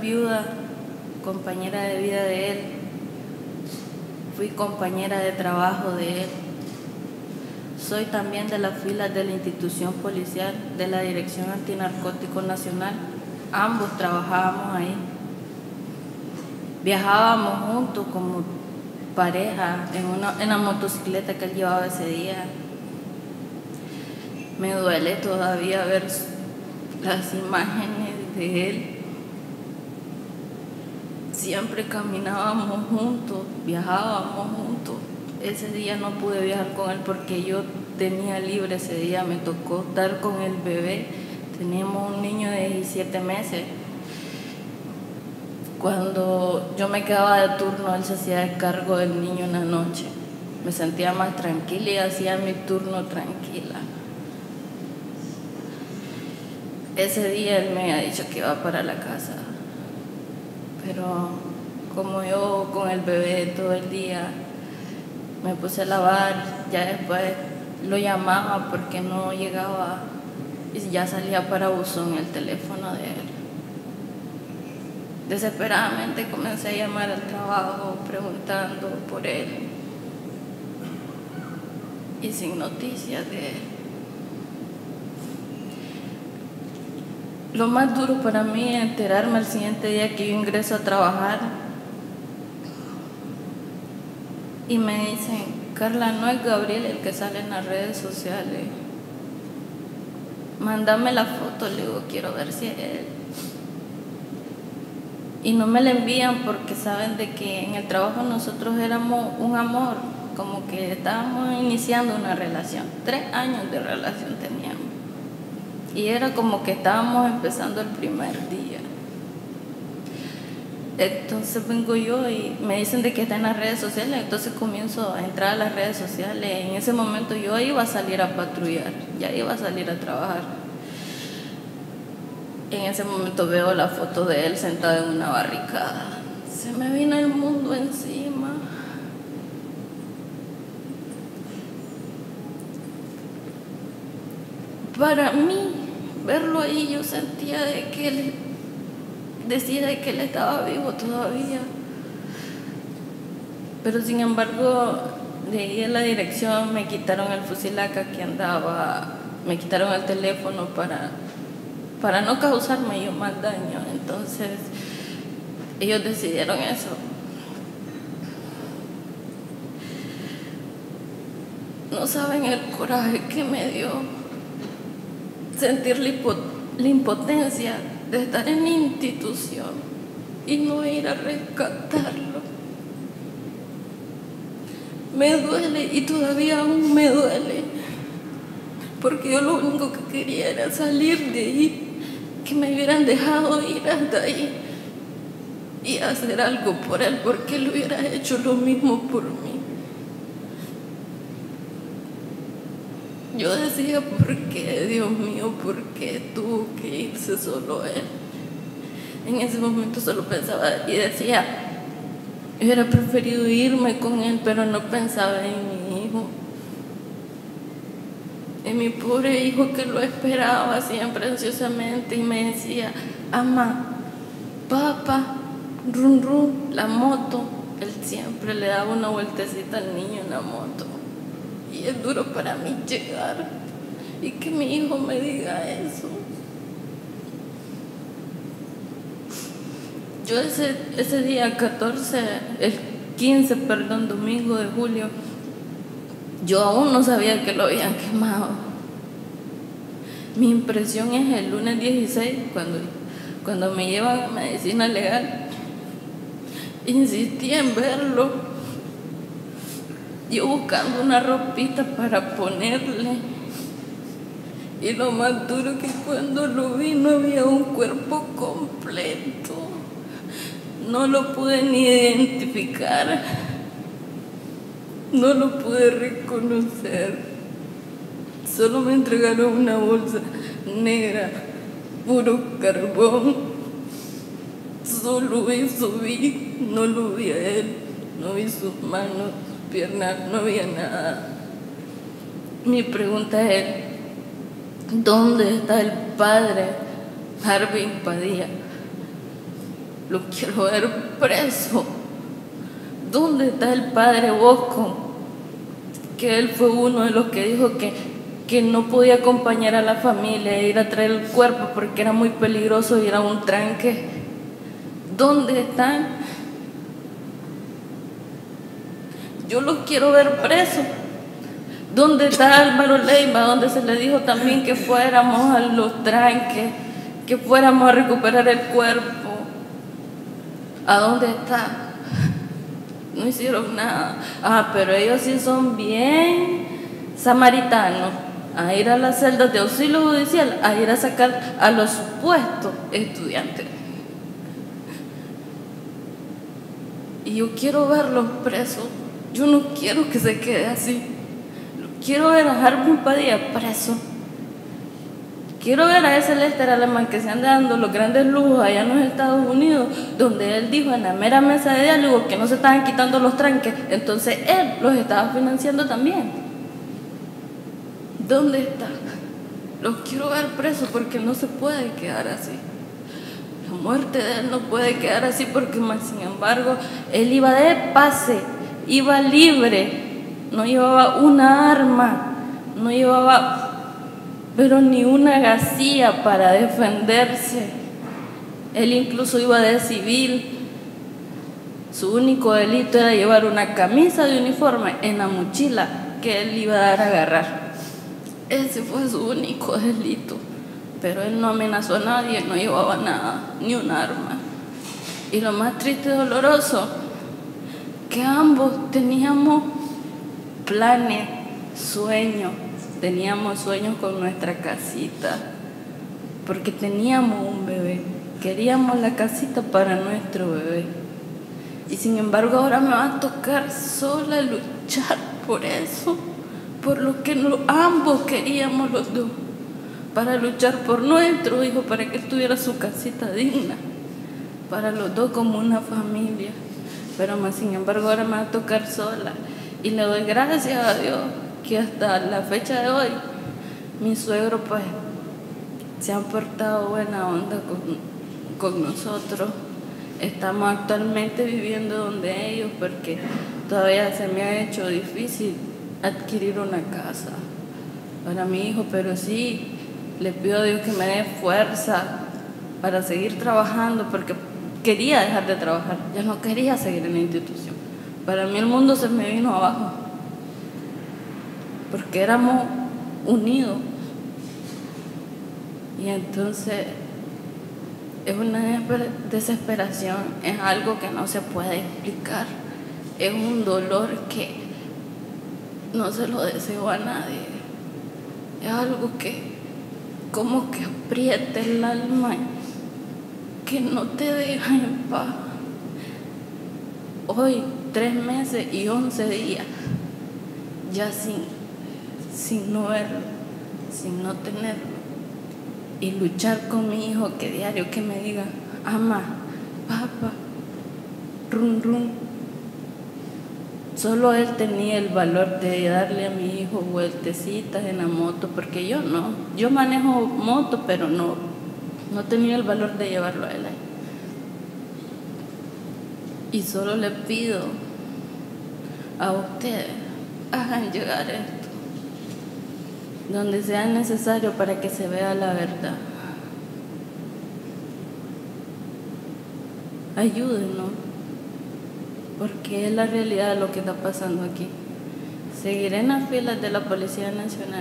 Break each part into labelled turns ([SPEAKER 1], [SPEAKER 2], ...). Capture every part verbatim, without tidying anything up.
[SPEAKER 1] viuda, compañera de vida de él. Fui compañera de trabajo de él. Soy también de las filas de la institución policial de la Dirección Antinarcótico Nacional. Ambos trabajábamos ahí. Viajábamos juntos como pareja en, una, en la motocicleta que él llevaba ese día. Me duele todavía ver las imágenes de él. Siempre caminábamos juntos, viajábamos juntos. Ese día no pude viajar con él porque yo tenía libre ese día, me tocó estar con el bebé. Teníamos un niño de diecisiete meses. Cuando yo me quedaba de turno, él se hacía de cargo del niño en la noche. Me sentía más tranquila y hacía mi turno tranquila. Ese día él me había dicho que iba para la casa, pero como yo con el bebé todo el día me puse a lavar, ya después lo llamaba porque no llegaba y ya salía para buzón el teléfono de él. Desesperadamente comencé a llamar al trabajo preguntando por él y sin noticias de él. Lo más duro para mí es enterarme el siguiente día que yo ingreso a trabajar y me dicen: Carla, no es Gabriel el que sale en las redes sociales. Mándame la foto, le digo, quiero ver si es él. Y no me la envían porque saben de que en el trabajo nosotros éramos un amor, como que estábamos iniciando una relación. Tres años de relación teníamos. Y era como que estábamos empezando el primer día. Entonces vengo yo y me dicen de que está en las redes sociales, entonces comienzo a entrar a las redes sociales. En ese momento yo iba a salir a patrullar, ya iba a salir a trabajar. En ese momento veo la foto de él sentado en una barricada. Se me vino el mundo encima. Para mí, verlo ahí, yo sentía de que él decía de que él estaba vivo todavía. Pero sin embargo, de ahí en la dirección me quitaron el fusilaca que andaba, me quitaron el teléfono para, para no causarme yo más daño. Entonces, ellos decidieron eso. No saben el coraje que me dio sentir la, hipo la impotencia de estar en la institución y no ir a rescatarlo. Me duele y todavía aún me duele, porque yo lo único que quería era salir de ahí, que me hubieran dejado ir hasta ahí y hacer algo por él, porque él hubiera hecho lo mismo por mí. Yo decía, ¿por qué, Dios mío? ¿Por qué tuvo que irse solo él? En ese momento solo pensaba y decía, hubiera preferido irme con él, pero no pensaba en mi hijo. En mi pobre hijo que lo esperaba siempre ansiosamente y me decía, mamá, papá, rum rum, la moto. Él siempre le daba una vueltecita al niño en la moto. Y es duro para mí llegar y que mi hijo me diga eso. Yo ese, ese día catorce, el quince, perdón, domingo de julio, yo aún no sabía que lo habían quemado. Mi impresión es el lunes dieciséis, cuando, cuando me llevan a medicina legal, insistí en verlo. Yo buscando una ropita para ponerle. Y lo más duro que cuando lo vi no había un cuerpo completo. No lo pude ni identificar. No lo pude reconocer. Solo me entregaron una bolsa negra, puro carbón. Solo eso vi, no lo vi a él, no vi sus manos, piernas, no había nada. Mi pregunta es, ¿dónde está el padre Harvey Padilla? lo quiero ver preso. ¿Dónde está el padre Bosco? Que él fue uno de los que dijo que, que no podía acompañar a la familia e ir a traer el cuerpo porque era muy peligroso ir a un tranque. ¿Dónde están? Yo los quiero ver presos. ¿Dónde está Álvaro Leiva? Donde se le dijo también que fuéramos a los tranques, que fuéramos a recuperar el cuerpo. ¿A dónde está? No hicieron nada. Ah, pero ellos sí son bien samaritanos. A ir a las celdas de auxilio judicial, a ir a sacar a los supuestos estudiantes. Y yo quiero verlos presos. Yo no quiero que se quede así. Quiero ver a Harvin Padilla preso. Quiero ver a ese Lester Alemán que se anda dando los grandes lujos allá en los Estados Unidos, donde él dijo en la mera mesa de diálogo que no se estaban quitando los tranques, entonces él los estaba financiando también. ¿Dónde está? Los quiero ver presos porque no se puede quedar así. La muerte de él no puede quedar así porque, más sin embargo, él iba de pase, iba libre, no llevaba una arma, no llevaba pero ni una gacía para defenderse. Él incluso iba de civil. Su único delito era llevar una camisa de uniforme en la mochila que él iba a dar a agarrar. Ese fue su único delito. Pero él no amenazó a nadie, no llevaba nada, ni un arma. Y lo más triste y doloroso, que ambos teníamos planes, sueños. Teníamos sueños con nuestra casita, porque teníamos un bebé, queríamos la casita para nuestro bebé. Y sin embargo ahora me va a tocar sola luchar por eso, por lo que no, ambos queríamos los dos, para luchar por nuestro hijo, para que él tuviera su casita digna, para los dos como una familia. Pero más sin embargo ahora me va a tocar sola, y le doy gracias a Dios que hasta la fecha de hoy mis suegros pues se han portado buena onda con, con nosotros. Estamos actualmente viviendo donde ellos porque todavía se me ha hecho difícil adquirir una casa para mi hijo, pero sí le pido a Dios que me dé fuerza para seguir trabajando, porque quería dejar de trabajar, ya no quería seguir en la institución. Para mí el mundo se me vino abajo porque éramos unidos, y entonces es una desesperación, es algo que no se puede explicar, es un dolor que no se lo deseo a nadie, es algo que como que aprieta el alma, que no te deja en paz. Hoy, tres meses y once días, ya sin sin no verlo, sin no tenerlo, y luchar con mi hijo que diario que me diga, ama, papá, rum, rum. Solo él tenía el valor de darle a mi hijo vueltecitas en la moto, porque yo no, yo manejo moto, pero no, no tenía el valor de llevarlo a él ahí. Y solo le pido a ustedes, hagan llegar esto donde sea necesario para que se vea la verdad. Ayúdenos, porque es la realidad de lo que está pasando aquí. Seguiré en las filas de la Policía Nacional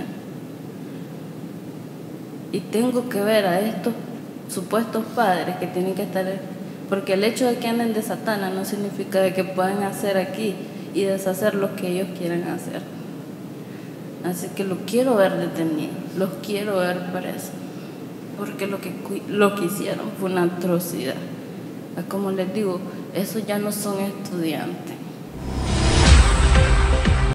[SPEAKER 1] y tengo que ver a estos supuestos padres que tienen que estar, porque el hecho de que anden de Satana no significa de que puedan hacer aquí y deshacer lo que ellos quieran hacer. Así que los quiero ver detenidos, los quiero ver presos, porque lo que, lo que hicieron fue una atrocidad. Como les digo, esos ya no son estudiantes.